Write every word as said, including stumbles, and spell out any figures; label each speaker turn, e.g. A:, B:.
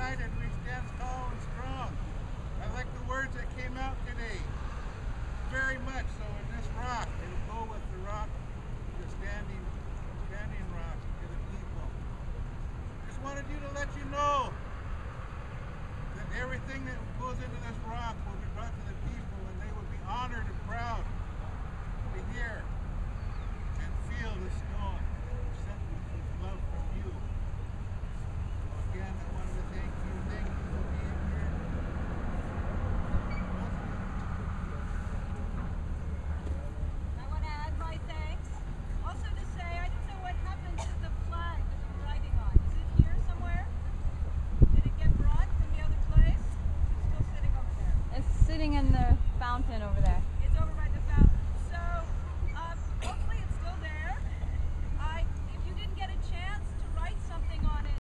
A: united, we stand tall and strong. I like the words that came out today. Very much so. In this rock, it will go with the rock, the standing, standing rock to the people. Just wanted you to let you know that everything that goes into this rock will be brought to the people, and they will be honored and proud